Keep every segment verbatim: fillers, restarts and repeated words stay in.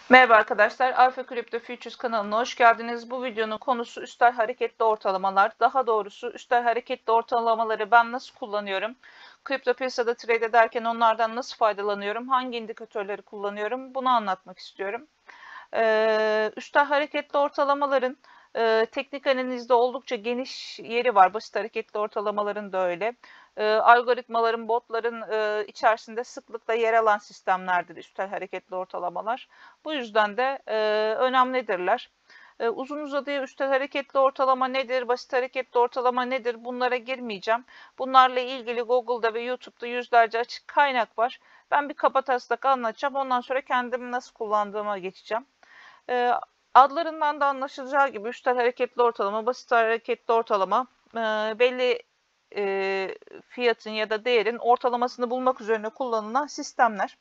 Merhaba arkadaşlar, Alfa Crypto Futures kanalına hoş geldiniz. Bu videonun konusu üstel hareketli ortalamalar. Daha doğrusu üstel hareketli ortalamaları ben nasıl kullanıyorum? Kripto piyasada trade ederken onlardan nasıl faydalanıyorum? Hangi indikatörleri kullanıyorum? Bunu anlatmak istiyorum. Ee, üstel hareketli ortalamaların e, teknik analizde oldukça geniş yeri var. Basit hareketli ortalamaların da öyle. E, algoritmaların, botların e, içerisinde sıklıkla yer alan sistemlerdir üstel hareketli ortalamalar. Bu yüzden de e, önemlidirler. E, uzun uzadıya üstel hareketli ortalama nedir, basit hareketli ortalama nedir bunlara girmeyeceğim. Bunlarla ilgili Google'da ve YouTube'da yüzlerce açık kaynak var. Ben bir kabataslak anlatacağım. Ondan sonra kendimi nasıl kullandığıma geçeceğim. E, adlarından da anlaşılacağı gibi üstel hareketli ortalama, basit hareketli ortalama e, belli e, fiyatın ya da değerin ortalamasını bulmak üzerine kullanılan sistemler.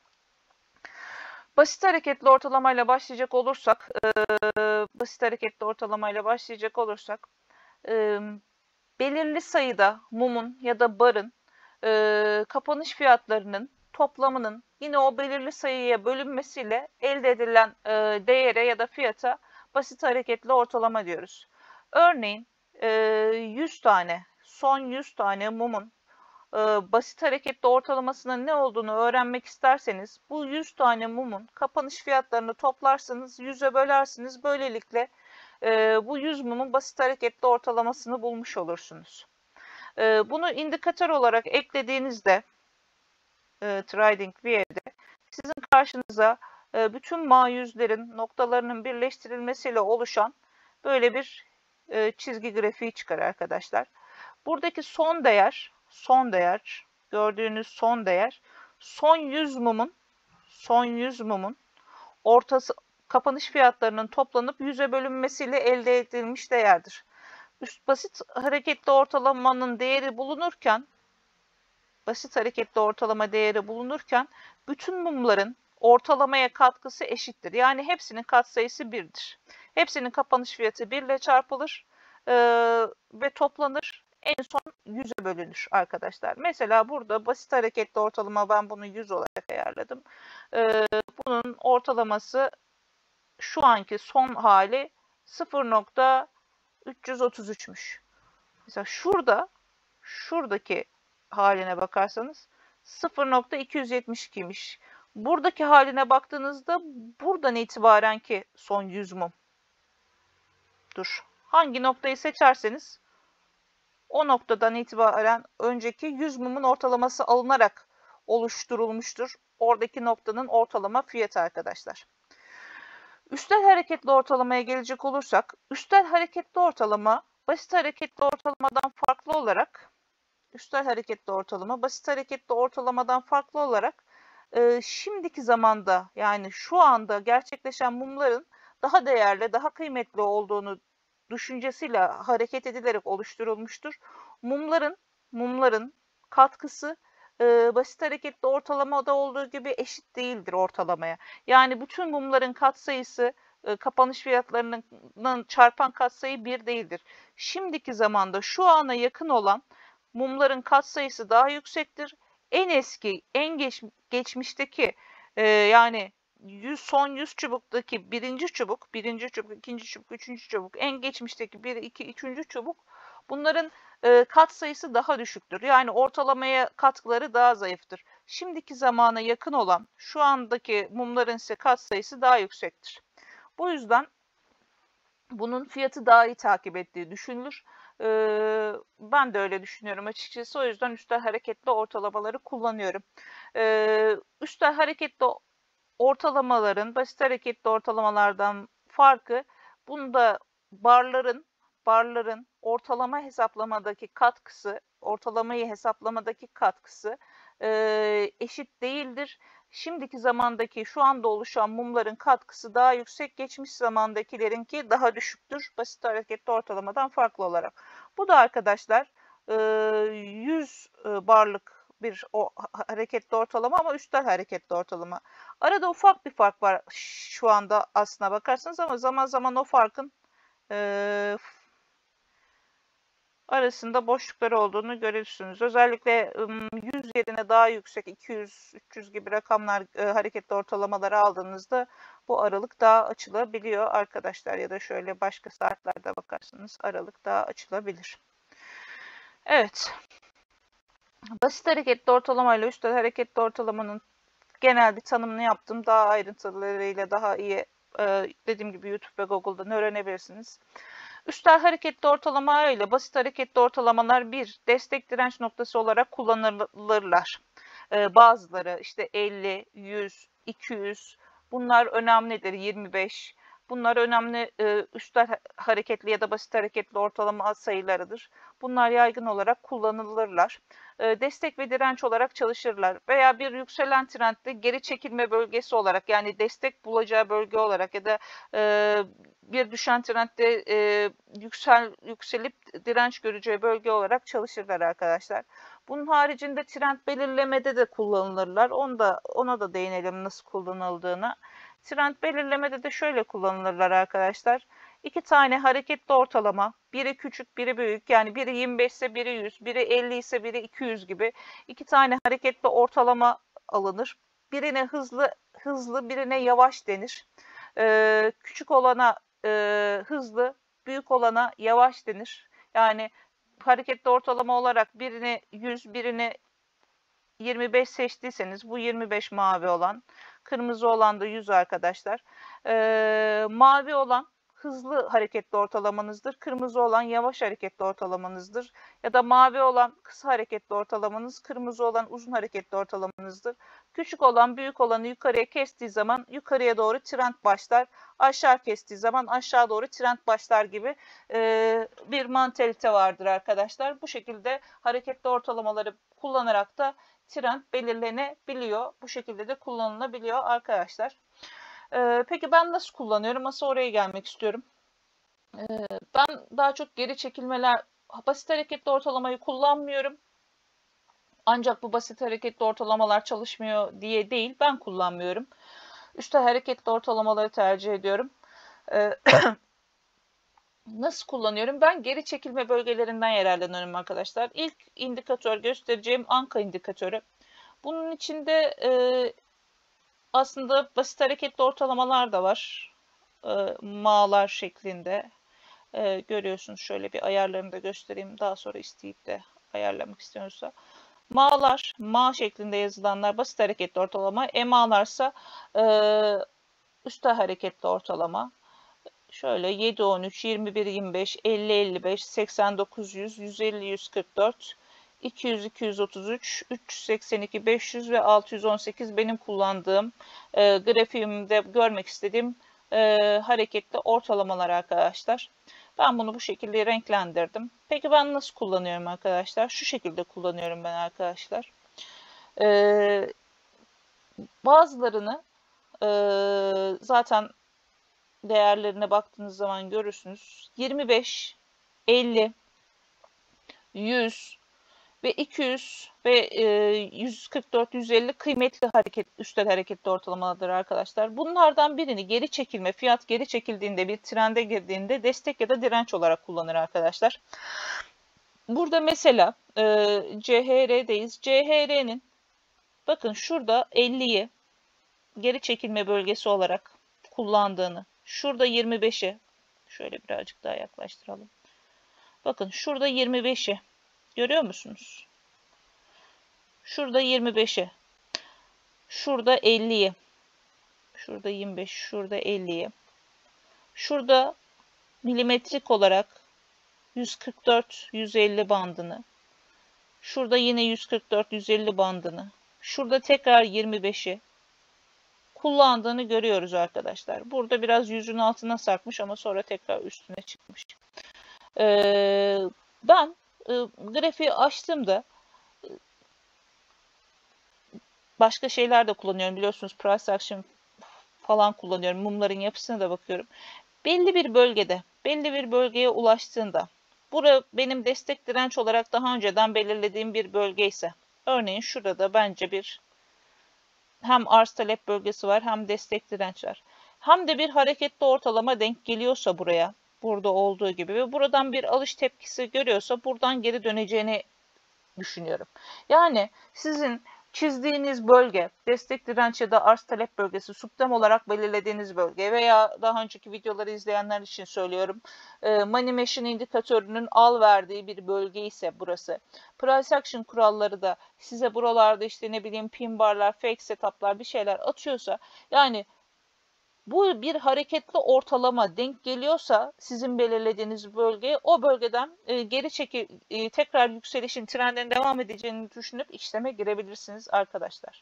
Basit hareketli ortalamayla başlayacak olursak, e, basit hareketli ortalamayla başlayacak olursak, e, belirli sayıda mumun ya da barın e, kapanış fiyatlarının toplamının yine o belirli sayıya bölünmesiyle elde edilen e, değere ya da fiyata basit hareketli ortalama diyoruz. Örneğin e, yüz tane, son yüz tane mumun e, basit hareketli ortalamasının ne olduğunu öğrenmek isterseniz bu yüz tane mumun kapanış fiyatlarını toplarsınız, yüze bölersiniz. Böylelikle e, bu yüz mumun basit hareketli ortalamasını bulmuş olursunuz. E, bunu indikatör olarak eklediğinizde e, TradingView'de sizin karşınıza e, bütün ma yüzlerin noktalarının birleştirilmesiyle oluşan böyle bir e, çizgi grafiği çıkar arkadaşlar. Buradaki son değer, son değer, gördüğünüz son değer, son yüz mumun, son yüz mumun ortası kapanış fiyatlarının toplanıp yüze bölünmesiyle elde edilmiş değerdir. Üst basit hareketli ortalamanın değeri bulunurken, basit hareketli ortalama değeri bulunurken bütün mumların ortalamaya katkısı eşittir. Yani hepsinin katsayısı birdir. Hepsinin kapanış fiyatı bir ile çarpılır e, ve toplanır. En son yüze bölünür arkadaşlar. Mesela burada basit hareketli ortalama, ben bunu yüz olarak ayarladım. E, bunun ortalaması şu anki son hali sıfır nokta üç yüz otuz üçmüş. Mesela şurada, şuradaki haline bakarsanız sıfır nokta iki yüz yetmiş ikiymiş. Buradaki haline baktığınızda buradan itibaren ki son yüz mum. Dur. Hangi noktayı seçerseniz o noktadan itibaren önceki yüz mumun ortalaması alınarak oluşturulmuştur. Oradaki noktanın ortalama fiyatı arkadaşlar. Üstel hareketli ortalamaya gelecek olursak, üstel hareketli ortalama basit hareketli ortalamadan farklı olarak üstel hareketli ortalama basit hareketli ortalamadan farklı olarak e, şimdiki zamanda, yani şu anda gerçekleşen mumların daha değerli, daha kıymetli olduğunu düşüncesiyle hareket edilerek oluşturulmuştur. Mumların mumların katkısı e, basit hareketli ortalamada olduğu gibi eşit değildir ortalamaya. Yani bütün mumların katsayısı e, kapanış fiyatlarının çarpan katsayı bir değildir. Şimdiki zamanda şu ana yakın olan mumların katsayısı daha yüksektir. En eski, en geç, geçmişteki e, yani yüz, son yüz çubuktaki birinci çubuk, birinci çubuk, ikinci çubuk, üçüncü çubuk, en geçmişteki bir, iki, üçüncü çubuk, bunların e, katsayısı daha düşüktür. Yani ortalamaya katkıları daha zayıftır. Şimdiki zamana yakın olan şu andaki mumların ise katsayısı daha yüksektir. Bu yüzden bunun fiyatı daha iyi takip ettiği düşünülür. Ee, ben de öyle düşünüyorum açıkçası. O yüzden üstel hareketli ortalamaları kullanıyorum. Ee, üstel hareketli ortalamaların basit hareketli ortalamalardan farkı, bunda barların barların ortalama hesaplamadaki katkısı, ortalamayı hesaplamadaki katkısı e, eşit değildir. Şimdiki zamandaki, şu anda oluşan mumların katkısı daha yüksek, geçmiş zamandakilerinki daha düşüktür. Basit hareketli ortalamadan farklı olarak. Bu da arkadaşlar yüz barlık bir o hareketli ortalama ama üstel hareketli ortalama. Arada ufak bir fark var şu anda aslına bakarsanız, ama zaman zaman o farkın e, arasında boşlukları olduğunu görürsünüz. Özellikle yüz yerine daha yüksek iki yüz üç yüz gibi rakamlar e, hareketli ortalamaları aldığınızda bu aralık daha açılabiliyor arkadaşlar, ya da şöyle başka saatlerde bakarsanız aralık daha açılabilir. Evet. Basit hareketli ortalama ile üstel hareketli ortalamanın genel bir tanımını yaptım. Daha ayrıntılarıyla daha iyi e, dediğim gibi YouTube ve Google'dan öğrenebilirsiniz. Üstel hareketli ortalama ile basit hareketli ortalamalar bir destek direnç noktası olarak kullanılırlar. Ee, bazıları işte elli, yüz, iki yüz bunlar önemlidir. yirmi beş bunlar önemli e, üstel hareketli ya da basit hareketli ortalama sayılarıdır. Bunlar yaygın olarak kullanılırlar. E, destek ve direnç olarak çalışırlar. Veya bir yükselen trendde geri çekilme bölgesi olarak, yani destek bulacağı bölge olarak ya da e, bir düşen trendde e, yüksel yükselip direnç göreceği bölge olarak çalışırlar arkadaşlar. Bunun haricinde trend belirlemede de kullanılırlar. Onu da, ona da değinelim nasıl kullanıldığına. Trend belirlemede de şöyle kullanılırlar arkadaşlar. İki tane hareketli ortalama, biri küçük biri büyük, yani biri yirmi beş ise biri yüz, biri elli ise biri iki yüz gibi iki tane hareketli ortalama alınır. Birine hızlı hızlı birine yavaş denir. Ee, küçük olana e, hızlı, büyük olana yavaş denir. Yani hareketli ortalama olarak birini yüz, birini yirmi beş seçtiyseniz bu yirmi beş mavi olan, kırmızı olan da yüz arkadaşlar. Ee, mavi olan hızlı hareketli ortalamanızdır. Kırmızı olan yavaş hareketli ortalamanızdır. Ya da mavi olan kısa hareketli ortalamanız, kırmızı olan uzun hareketli ortalamanızdır. Küçük olan büyük olanı yukarıya kestiği zaman yukarıya doğru trend başlar. Aşağı kestiği zaman aşağı doğru trend başlar gibi e, bir mantalite vardır arkadaşlar. Bu şekilde hareketli ortalamaları kullanarak da trend belirlenebiliyor. Bu şekilde de kullanılabiliyor arkadaşlar. Ee, peki ben nasıl kullanıyorum? Nasıl oraya gelmek istiyorum. Ee, ben daha çok geri çekilmeler, basit hareketli ortalamayı kullanmıyorum. Ancak bu basit hareketli ortalamalar çalışmıyor diye değil, ben kullanmıyorum. Üstel hareketli ortalamaları tercih ediyorum. Ee, Nasıl kullanıyorum? Ben geri çekilme bölgelerinden yararlanıyorum arkadaşlar. İlk indikatör göstereceğim Anka indikatörü. Bunun içinde e, aslında basit hareketli ortalamalar da var. E, mağlar şeklinde. E, görüyorsunuz, şöyle bir ayarlarını da göstereyim. Daha sonra isteyip de ayarlamak istiyorsa. Mağlar, mağ şeklinde yazılanlar basit hareketli ortalama. E mağlarsa e, üstel hareketli ortalama. Şöyle yedi, on üç, yirmi bir, yirmi beş, elli, elli beş, seksen dokuz, yüz, yüz elli, yüz kırk dört, iki yüz, iki yüz otuz üç, üç yüz seksen iki, beş yüz ve altı yüz on sekiz benim kullandığım, e, grafiğimde görmek istediğim e, hareketli ortalamalar arkadaşlar. Ben bunu bu şekilde renklendirdim. Peki ben nasıl kullanıyorum arkadaşlar? Şu şekilde kullanıyorum ben arkadaşlar. E, bazılarını e, zaten değerlerine baktığınız zaman görürsünüz. yirmi beş, elli, yüz ve iki yüz ve yüz kırk dört, yüz elli kıymetli hareket, üstel hareketli ortalamalardır arkadaşlar. Bunlardan birini geri çekilme, fiyat geri çekildiğinde, bir trende girdiğinde destek ya da direnç olarak kullanır arkadaşlar. Burada mesela e, C H R'deyiz. C H R'nin bakın şurada elliyi geri çekilme bölgesi olarak kullandığını, şurada yirmi beşi, şöyle birazcık daha yaklaştıralım. Bakın şurada yirmi beşi görüyor musunuz? Şurada yirmi beşi, şurada elliyi, şurada yirmi beş, şurada elliyi, şurada milimetrik olarak yüz kırk dört, yüz elli bandını, şurada yine yüz kırk dört, yüz elli bandını, şurada tekrar yirmi beşi kullandığını görüyoruz arkadaşlar. Burada biraz yüzün altına sarkmış ama sonra tekrar üstüne çıkmış. Ee, ben e, grafiği açtığımda e, başka şeyler de kullanıyorum. Biliyorsunuz price action falan kullanıyorum. Mumların yapısına da bakıyorum. Belli bir bölgede, belli bir bölgeye ulaştığında, bura benim destek direnç olarak daha önceden belirlediğim bir bölge ise, örneğin şurada bence bir hem arz talep bölgesi var hem destek direnç var. Hem de bir hareketli ortalama denk geliyorsa buraya, Burada olduğu gibi ve buradan bir alış tepkisi görüyorsa buradan geri döneceğini düşünüyorum. Yani sizin çizdiğiniz bölge, destek direnç ya da arz talep bölgesi, subtem olarak belirlediğiniz bölge veya daha önceki videoları izleyenler için söylüyorum. E, Money Machine indikatörünün al verdiği bir bölge ise burası. Price action kuralları da size buralarda işte ne bileyim pin barlar, fake setuplar bir şeyler atıyorsa, yani bu bir hareketli ortalama denk geliyorsa sizin belirlediğiniz bölgeye, o bölgeden e, geri çekil e, tekrar yükselişin trendinin devam edeceğini düşünüp işleme girebilirsiniz arkadaşlar.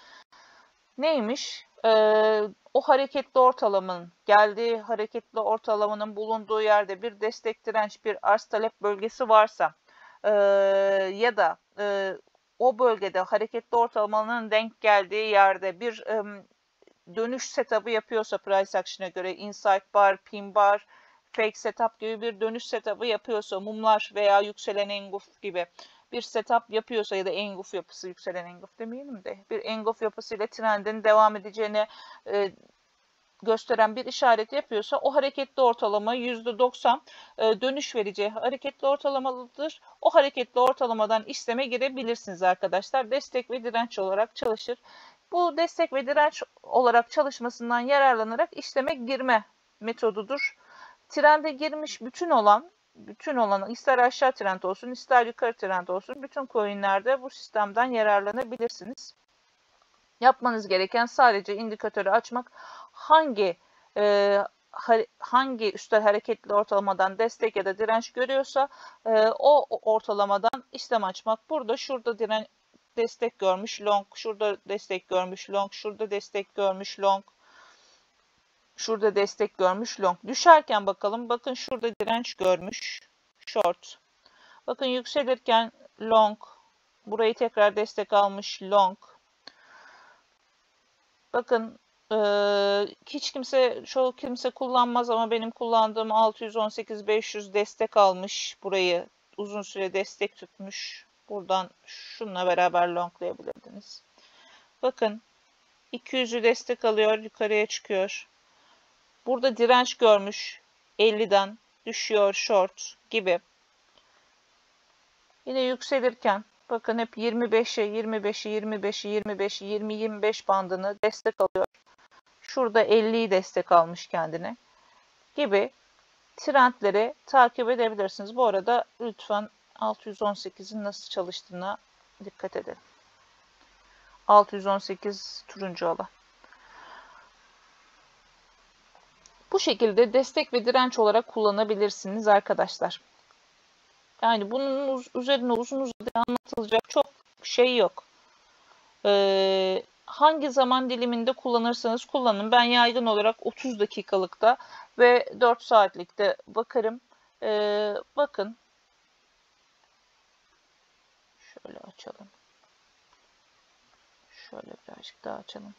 Neymiş? Ee, o hareketli ortalamanın geldiği hareketli ortalamanın bulunduğu yerde bir destek direnç, bir arz talep bölgesi varsa e, ya da e, o bölgede hareketli ortalamanın denk geldiği yerde bir e, dönüş setup'ı yapıyorsa price action'a göre insight bar, pin bar, fake setup gibi bir dönüş setup'ı yapıyorsa, mumlar veya yükselen engulf gibi bir setup yapıyorsa ya da engulf yapısı, yükselen engulf demeyelim de bir engulf yapısıyla trendin devam edeceğini e, gösteren bir işaret yapıyorsa, o hareketli ortalama yüzde doksan e, dönüş vereceği hareketli ortalamalıdır. O hareketli ortalamadan işleme girebilirsiniz arkadaşlar. Destek ve direnç olarak çalışır. Bu destek ve direnç olarak çalışmasından yararlanarak işleme girme metodudur. Trende girmiş bütün olan, bütün olan ister aşağı trend olsun ister yukarı trend olsun bütün coinlerde bu sistemden yararlanabilirsiniz. Yapmanız gereken sadece indikatörü açmak, hangi e, hangi üstel hareketli ortalamadan destek ya da direnç görüyorsa e, o ortalamadan işlem açmak. Burada şurada direnç destek görmüş long, şurada destek görmüş long, şurada destek görmüş long, şurada destek görmüş long. Düşerken bakalım, bakın şurada direnç görmüş short. Bakın yükselirken long, burayı tekrar destek almış long. Bakın e, hiç kimse, çoğu kimse kullanmaz ama benim kullandığım altı yüz on sekiz beş yüz destek almış. Burayı uzun süre destek tutmuş. Buradan şununla beraber longlayabilirdiniz. Bakın iki yüzü destek alıyor, yukarıya çıkıyor. Burada direnç görmüş. elliden düşüyor short gibi. Yine yükselirken bakın hep yirmi beşe, yirmi beşe, yirmi beşe, yirmi beşe, yirmi yirmi beş bandını destek alıyor. Şurada elliyi destek almış kendine gibi trendleri takip edebilirsiniz. Bu arada lütfen altı yüz on sekizin nasıl çalıştığına dikkat edin. altı yüz on sekiz turuncu alan. Bu şekilde destek ve direnç olarak kullanabilirsiniz arkadaşlar. Yani bunun üzerine uzun uzadıya anlatılacak çok şey yok. Ee, hangi zaman diliminde kullanırsanız kullanın. Ben yaygın olarak otuz dakikalıkta ve dört saatlikte bakarım. Ee, bakın. Şöyle açalım. Şöyle birazcık daha açalım.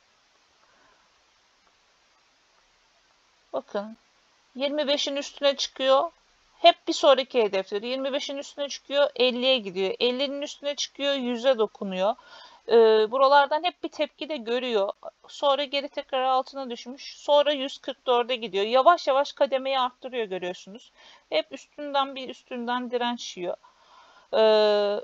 Bakın. yirmi beşin üstüne çıkıyor. Hep bir sonraki hedefleri. yirmi beşin üstüne çıkıyor, elliye gidiyor. ellinin üstüne çıkıyor, yüze dokunuyor. Ee, buralardan hep bir tepki de görüyor. Sonra geri tekrar altına düşmüş. Sonra yüz kırk dörde gidiyor. Yavaş yavaş kademeyi arttırıyor, görüyorsunuz. Hep üstünden bir üstünden direnç yiyor. Ee,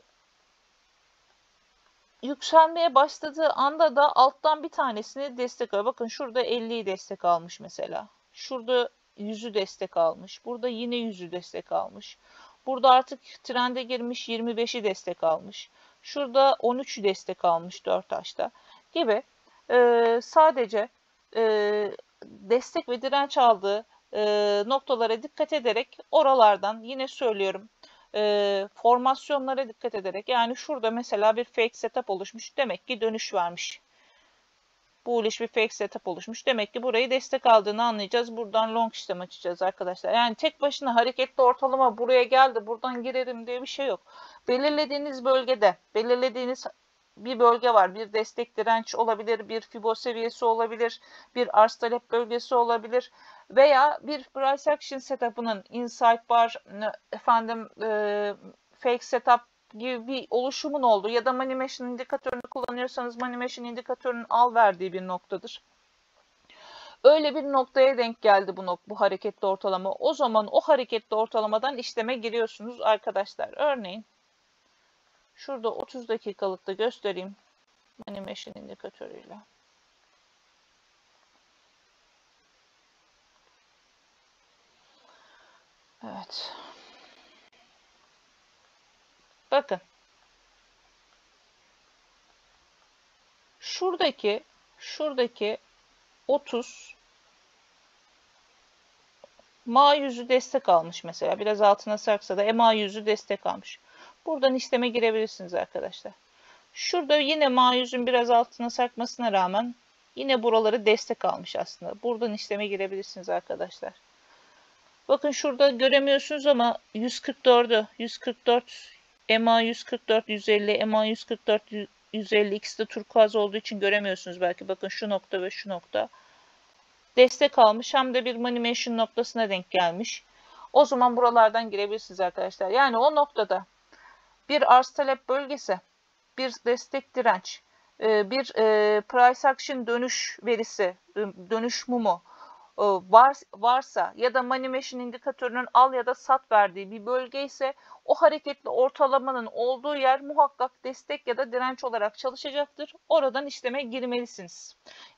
yükselmeye başladığı anda da alttan bir tanesini destek alıyor. Bakın şurada elliyi destek almış mesela. Şurada yüzü destek almış. Burada yine yüzü destek almış. Burada artık trende girmiş, yirmi beşi destek almış. Şurada on üçü destek almış dört taşta gibi. Ee, sadece e, destek ve direnç aldığı e, noktalara dikkat ederek, oralardan yine söylüyorum, e, formasyonlara dikkat ederek, yani şurada mesela bir fake setup oluşmuş. Demek ki dönüş vermiş. Bullish bir fake setup oluşmuş. Demek ki burayı destek aldığını anlayacağız. Buradan long işlem açacağız arkadaşlar. Yani tek başına hareketli ortalama buraya geldi, buradan girerim diye bir şey yok. Belirlediğiniz bölgede, belirlediğiniz bir bölge var. Bir destek direnç olabilir, bir Fibo seviyesi olabilir, bir arz talep bölgesi olabilir veya bir price action setup'ının insight bar, efendim e, fake setup gibi bir oluşumun olduğu ya da Money Machine indikatörünü kullanıyorsanız Money Machine indikatörünün al verdiği bir noktadır. Öyle bir noktaya denk geldi bu, nok bu hareketli ortalama. O zaman o hareketli ortalamadan işleme giriyorsunuz arkadaşlar. Örneğin şurada otuz dakikalıkta göstereyim. Animation indikatörüyle. Evet. Bakın. Şuradaki şuradaki otuz M A yüzü destek almış mesela. Biraz altına sarksa da M A yüzü destek almış. Buradan işleme girebilirsiniz arkadaşlar. Şurada yine M A yüzün biraz altına sarkmasına rağmen yine buraları destek almış aslında. Buradan işleme girebilirsiniz arkadaşlar. Bakın şurada göremiyorsunuz ama yüz kırk dördü, yüz kırk dört, M A yüz kırk dört, yüz elli, M A yüz kırk dört, yüz elli ikisi de turkuaz olduğu için göremiyorsunuz belki. Bakın şu nokta ve şu nokta destek almış, hem de bir animation noktasına denk gelmiş. O zaman buralardan girebilirsiniz arkadaşlar. Yani o noktada bir arz talep bölgesi, bir destek direnç, bir price action dönüş verisi, dönüş mumu var, varsa ya da money machine indikatörünün al ya da sat verdiği bir bölge ise o hareketli ortalamanın olduğu yer muhakkak destek ya da direnç olarak çalışacaktır. Oradan işleme girmelisiniz.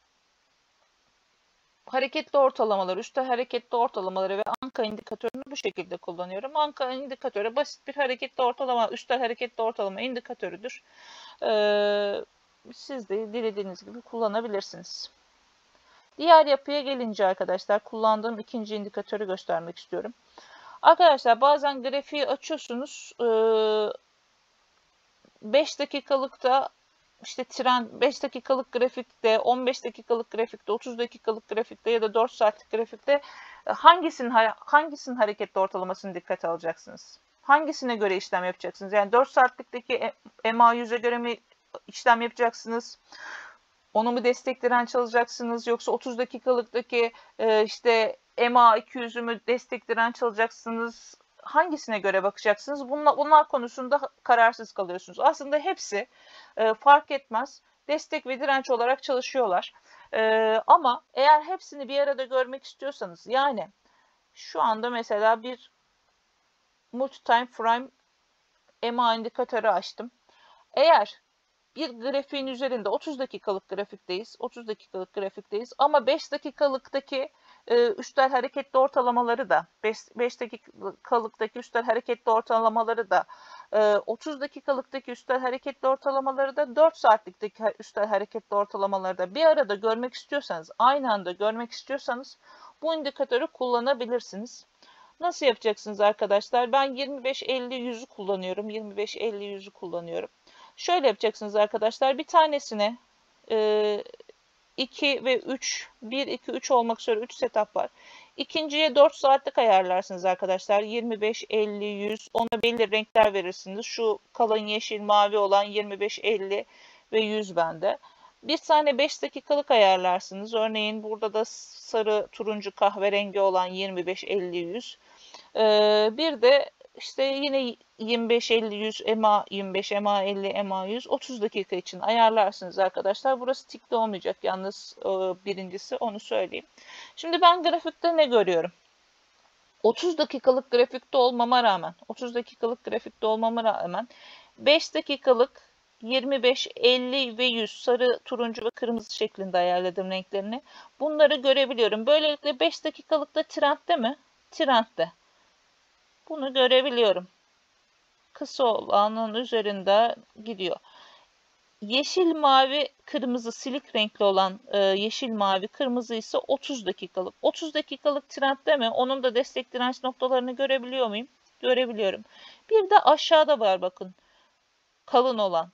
Hareketli ortalamaları, üstel hareketli ortalamaları ve Anka indikatörünü bu şekilde kullanıyorum. Anka indikatörü basit bir hareketli ortalama, üstel hareketli ortalama indikatörüdür. Ee, siz de dilediğiniz gibi kullanabilirsiniz. Diğer yapıya gelince arkadaşlar kullandığım ikinci indikatörü göstermek istiyorum. Arkadaşlar bazen grafiği açıyorsunuz. beş dakikalıkta işte trend beş dakikalık grafikte, on beş dakikalık grafikte, otuz dakikalık grafikte ya da dört saatlik grafikte hangisinin hangisinin hareketli ortalamasını dikkate alacaksınız? Hangisine göre işlem yapacaksınız? Yani dört saatlikteki M A yüze göre mi işlem yapacaksınız? Onu mu destek direnç alacaksınız? Yoksa otuz dakikalıktaki işte M A iki yüzü mü destek direnç alacaksınız? Hangisine göre bakacaksınız? Bunlar, bunlar konusunda kararsız kalıyorsunuz. Aslında hepsi e, fark etmez. Destek ve direnç olarak çalışıyorlar. E, ama eğer hepsini bir arada görmek istiyorsanız, yani şu anda mesela bir multi-time frame M A indikatörü açtım. Eğer bir grafiğin üzerinde otuz dakikalık grafikteyiz, otuz dakikalık grafikteyiz ama beş dakikalıktaki e, üstel hareketli ortalamaları da, beş dakikalıktaki üstel hareketli ortalamaları da, e, otuz dakikalıktaki üstel hareketli ortalamaları da, dört saatlikteki üstel hareketli ortalamaları da bir arada görmek istiyorsanız, aynı anda görmek istiyorsanız bu indikatörü kullanabilirsiniz. Nasıl yapacaksınız arkadaşlar? Ben yirmi beş elli yüzü kullanıyorum. yirmi beş elli yüzü kullanıyorum. Şöyle yapacaksınız arkadaşlar. Bir tanesine e, iki ve üç, bir, iki, üç olmak üzere üç setup var. İkinciye dört saatlik ayarlarsınız arkadaşlar. yirmi beş elli yüz. Ona belli renkler verirsiniz. Şu kalın yeşil mavi olan yirmi beş elli ve yüz bende. Bir tane beş dakikalık ayarlarsınız. Örneğin burada da sarı, turuncu, kahverengi olan yirmi beş elli yüz. Ee, bir de işte yine yirmi beş elli yüz, M A yirmi beş, M A elli, M A yüz otuz dakika için ayarlarsınız arkadaşlar. Burası tikli olmayacak yalnız e, birincisi, onu söyleyeyim. Şimdi ben grafikte ne görüyorum? otuz dakikalık grafikte olmama rağmen, otuz dakikalık grafikte olmama rağmen beş dakikalık yirmi beş, elli ve yüz sarı, turuncu ve kırmızı şeklinde ayarladım renklerini. Bunları görebiliyorum. Böylelikle beş dakikalıkta trendde mi? Trendde. Bunu görebiliyorum. Kısa olanın üzerinde gidiyor. Yeşil, mavi, kırmızı, silik renkli olan e, yeşil, mavi, kırmızı ise otuz dakikalık. otuz dakikalık trendde mi? Onun da destek direnç noktalarını görebiliyor muyum? Görebiliyorum. Bir de aşağıda var bakın. Kalın olan.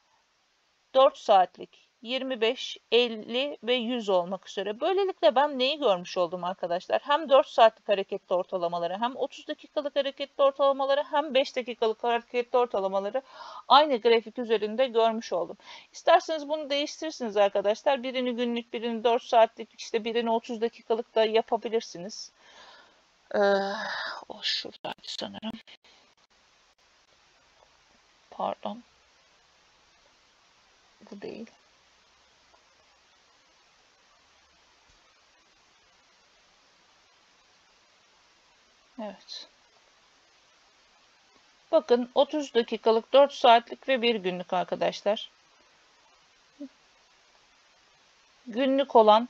dört saatlik. yirmi beş, elli ve yüz olmak üzere. Böylelikle ben neyi görmüş oldum arkadaşlar? Hem dört saatlik hareketli ortalamaları, hem otuz dakikalık hareketli ortalamaları, hem beş dakikalık hareketli ortalamaları aynı grafik üzerinde görmüş oldum. İsterseniz bunu değiştirirsiniz arkadaşlar. Birini günlük, birini dört saatlik, işte birini otuz dakikalık da yapabilirsiniz. Ee, o şuradaydı sanırım. Pardon. Bu değil. Evet. Bakın otuz dakikalık, dört saatlik ve bir günlük arkadaşlar. Günlük olan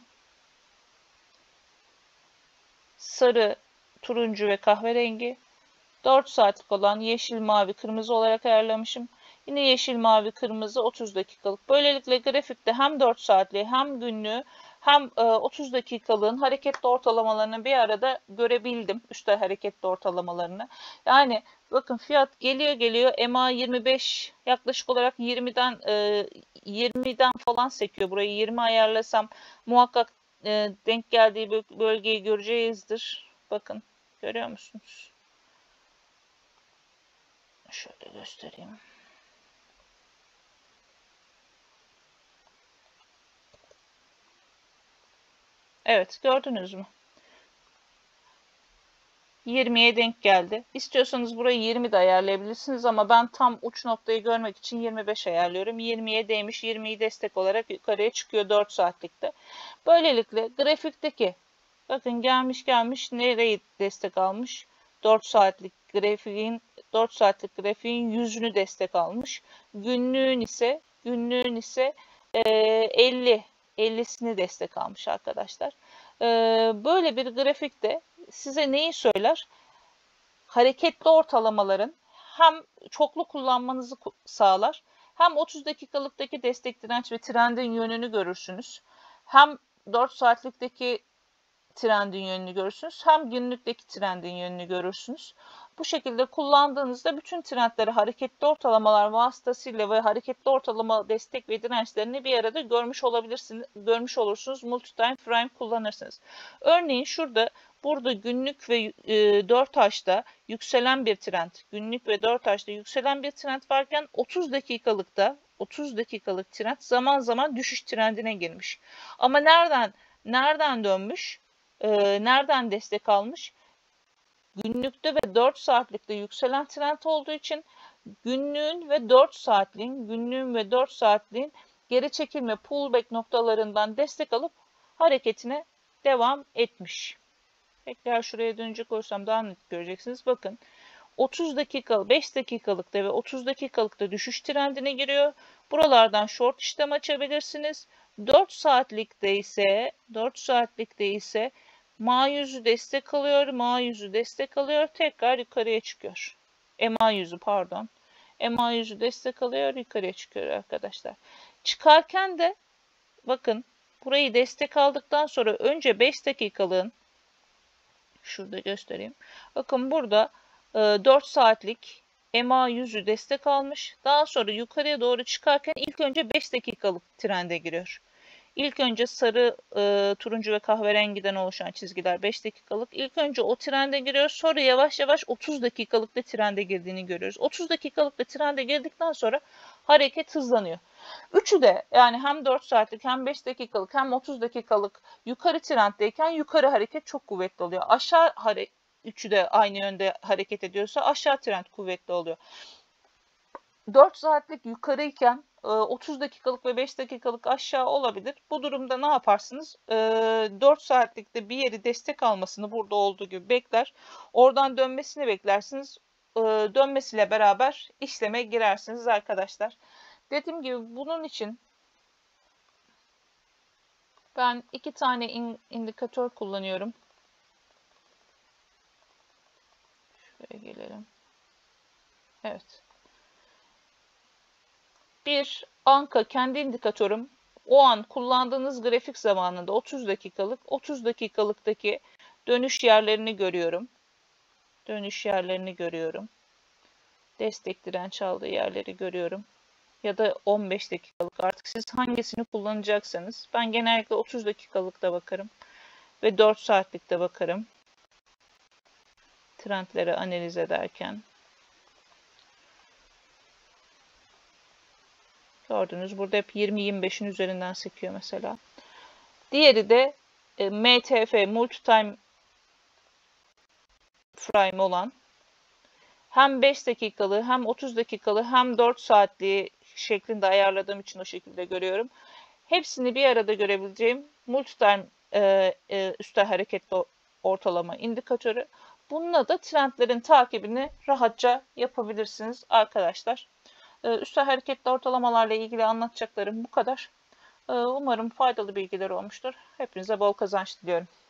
sarı, turuncu ve kahverengi. dört saatlik olan yeşil, mavi, kırmızı olarak ayarlamışım. Yine yeşil, mavi, kırmızı otuz dakikalık. Böylelikle grafikte hem dört saatliği hem günlüğü hem otuz dakikalığın hareketli ortalamalarını bir arada görebildim. Üstel hareketli ortalamalarını. Yani bakın fiyat geliyor geliyor E M A yirmi beş yaklaşık olarak yirmiden yirmiden falan sekiyor. Burayı yirmi ayarlasam muhakkak denk geldiği bölgeyi göreceğizdir. Bakın görüyor musunuz? Şöyle göstereyim. Evet, gördünüz mü? yirmiye denk geldi. İstiyorsanız burayı yirmi de ayarlayabilirsiniz ama ben tam uç noktayı görmek için yirmi beş ayarlıyorum. yirmiye değmiş, yirmiyi destek olarak yukarıya çıkıyor dört saatlikte. Böylelikle grafikteki, bakın gelmiş gelmiş nereyi destek almış? dört saatlik grafiğin dört saatlik grafiğin yüzünü destek almış. Günlüğün ise günlüğün ise elli ellisini destek almış arkadaşlar. Böyle bir grafikte size neyi söyler? Hareketli ortalamaların hem çoklu kullanmanızı sağlar, hem otuz dakikalıktaki destek, direnç ve trendin yönünü görürsünüz. Hem dört saatlikteki trendin yönünü görürsünüz, hem günlükteki trendin yönünü görürsünüz. Bu şekilde kullandığınızda bütün trendleri hareketli ortalamalar vasıtasıyla ve hareketli ortalama destek ve dirençlerini bir arada görmüş olabilirsiniz, görmüş olursunuz. Multi-time frame kullanırsınız. Örneğin şurada, burada günlük ve e, dört H'da yükselen bir trend, günlük ve dört H'da yükselen bir trend varken otuz dakikalıkta otuz dakikalık trend zaman zaman düşüş trendine girmiş. Ama nereden nereden dönmüş? Ee, nereden destek almış? Günlükte ve dört saatlikte yükselen trend olduğu için günlüğün ve dört saatliğin, günlüğün ve dört saatliğin geri çekilme pullback noktalarından destek alıp hareketine devam etmiş. Tekrar şuraya dönecek olursam daha net göreceksiniz. Bakın otuz dakikalık, beş dakikalıkta ve otuz dakikalıkta düşüş trendine giriyor. Buralardan short işlem açabilirsiniz. dört saatlikte ise dört saatlikte ise M A yüzü destek alıyor, M A yüzü destek alıyor, tekrar yukarıya çıkıyor. E M A yüzü pardon. E M A yüzü destek alıyor, yukarıya çıkıyor arkadaşlar. Çıkarken de bakın burayı destek aldıktan sonra önce beş dakikalığın, şurada göstereyim. Bakın burada dört saatlik E M A yüzü destek almış. Daha sonra yukarıya doğru çıkarken ilk önce beş dakikalık trende giriyor. İlk önce sarı, e, turuncu ve kahverengiden oluşan çizgiler beş dakikalık. İlk önce o trende giriyor. Sonra yavaş yavaş otuz dakikalıkta trende girdiğini görüyoruz. otuz dakikalıkta trende girdikten sonra hareket hızlanıyor. Üçü de yani hem dört saatlik hem beş dakikalık hem otuz dakikalık yukarı trenddeyken yukarı hareket çok kuvvetli oluyor. Aşağı hareket, üçü de aynı yönde hareket ediyorsa aşağı trend kuvvetli oluyor. dört saatlik yukarıyken otuz dakikalık ve beş dakikalık aşağı olabilir. Bu durumda ne yaparsınız? dört saatlikte bir yeri destek almasını burada olduğu gibi bekler. Oradan dönmesini beklersiniz. Dönmesiyle beraber işleme girersiniz arkadaşlar. Dediğim gibi bunun için ben iki tane indikatör kullanıyorum. Şuraya gelelim. Evet. Bir, Anka kendi indikatörüm. O an kullandığınız grafik zamanında otuz dakikalık, otuz dakikalıktaki dönüş yerlerini görüyorum. Dönüş yerlerini görüyorum. Destek direnç aldığı yerleri görüyorum. Ya da on beş dakikalık, artık siz hangisini kullanacaksanız. Ben genellikle otuz dakikalıkta bakarım. Ve dört saatlikte bakarım. Trendleri analiz ederken. Gördünüz burada hep yirmi yirmi beşin üzerinden sekiyor mesela. Diğeri de e, M T F, Multi-Time Frame olan hem beş dakikalı hem otuz dakikalı hem dört saatliği şeklinde ayarladığım için o şekilde görüyorum. Hepsini bir arada görebileceğim Multi-Time e, e, üstel hareketli ortalama indikatörü. Bununla da trendlerin takibini rahatça yapabilirsiniz arkadaşlar. Üstel hareketli ortalamalarla ilgili anlatacaklarım bu kadar. Umarım faydalı bilgiler olmuştur. Hepinize bol kazanç diliyorum.